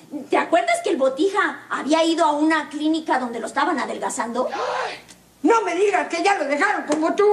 ¿Te acuerdas que el Botija había ido a una clínica donde lo estaban adelgazando? No me digas que ya lo dejaron como tú.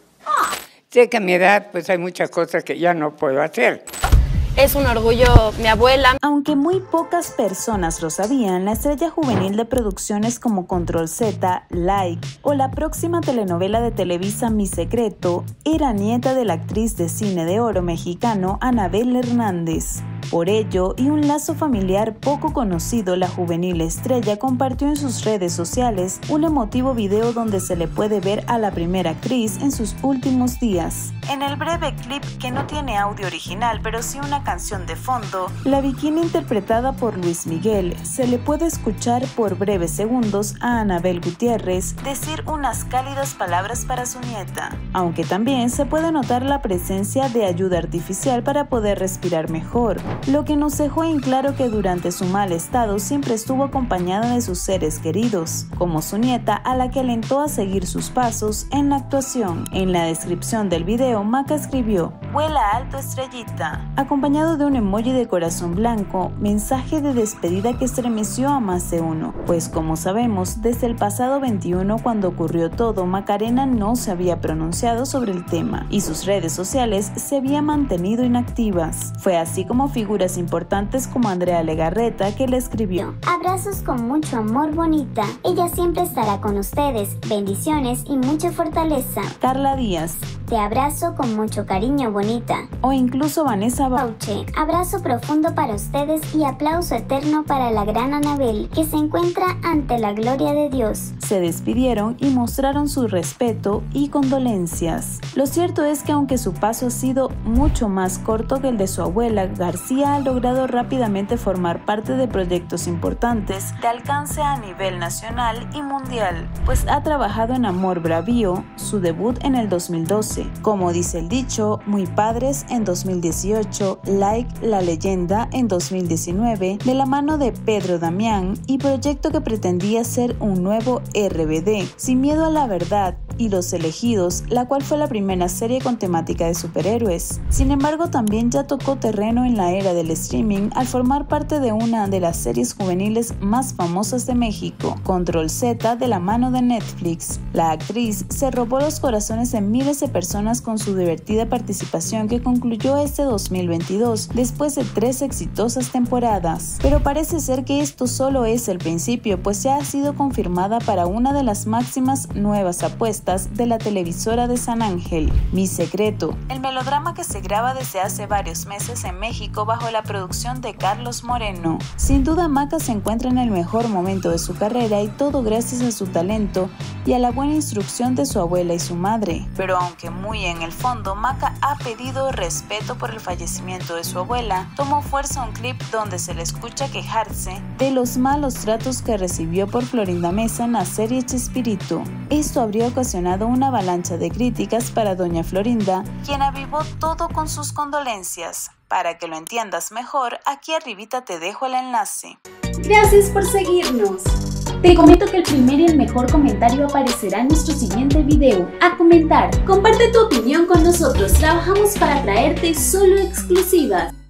Sé que a mi edad pues hay muchas cosas que ya no puedo hacer. Es un orgullo mi abuela. Aunque muy pocas personas lo sabían, la estrella juvenil de producciones como Control Z, Like o la próxima telenovela de Televisa Mi Secreto era nieta de la actriz de cine de oro mexicano Anabel Hernández. Por ello, y un lazo familiar poco conocido, la juvenil estrella compartió en sus redes sociales un emotivo video donde se le puede ver a la primera actriz en sus últimos días. En el breve clip, que no tiene audio original pero sí una canción de fondo, la bikini interpretada por Luis Miguel, se le puede escuchar por breves segundos a Anabel Gutiérrez decir unas cálidas palabras para su nieta, aunque también se puede notar la presencia de ayuda artificial para poder respirar mejor, lo que nos dejó en claro que durante su mal estado siempre estuvo acompañada de sus seres queridos, como su nieta, a la que alentó a seguir sus pasos en la actuación. En la descripción del video, Maca escribió: "Vuela alto, estrellita", acompañado de un emoji de corazón blanco, mensaje de despedida que estremeció a más de uno, pues como sabemos, desde el pasado 21, cuando ocurrió todo, Macarena no se había pronunciado sobre el tema y sus redes sociales se habían mantenido inactivas. Fue así como figuras importantes como Andrea Legarreta que le escribió: "Abrazos con mucho amor, bonita. Ella siempre estará con ustedes. Bendiciones y mucha fortaleza". Carla Díaz: "Te abrazo con mucho cariño, bonita". O incluso Vanessa Bauche: "Abrazo profundo para ustedes y aplauso eterno para la gran Anabel, que se encuentra ante la gloria de Dios". Se despidieron y mostraron su respeto y condolencias. Lo cierto es que aunque su paso ha sido mucho más corto que el de su abuela, García ha logrado rápidamente formar parte de proyectos importantes de alcance a nivel nacional y mundial, pues ha trabajado en Amor Bravío, su debut en el 2012, Como dice el dicho, Muy padres en 2018, Like, La leyenda en 2019, de la mano de Pedro Damián, y proyecto que pretendía ser un nuevo RBD, Sin miedo a la verdad, y Los elegidos, la cual fue la primera serie con temática de superhéroes. Sin embargo, también ya tocó terreno en la era del streaming al formar parte de una de las series juveniles más famosas de México, Control Z, de la mano de Netflix. La actriz se robó los corazones de miles de personas con su divertida participación que concluyó este 2022 después de 3 exitosas temporadas. Pero parece ser que esto solo es el principio, pues ya ha sido confirmada para una de las máximas nuevas apuestas de la televisora de San Ángel, Mi Secreto, el melodrama que se graba desde hace varios meses en México bajo la producción de Carlos Moreno. Sin duda, Maca se encuentra en el mejor momento de su carrera y todo gracias a su talento y a la buena instrucción de su abuela y su madre. Pero aunque muy en el fondo Maca ha pedido respeto por el fallecimiento de su abuela, tomó fuerza un clip donde se le escucha quejarse de los malos tratos que recibió por Florinda Mesa en la serie Chespirito. Esto habría ocasionado una avalancha de críticas para doña Florinda, quien avivó todo con sus condolencias. Para que lo entiendas mejor, aquí arribita te dejo el enlace. Gracias por seguirnos. Te comento que el primer y el mejor comentario aparecerá en nuestro siguiente video. A comentar, comparte tu opinión con nosotros, trabajamos para traerte solo exclusivas.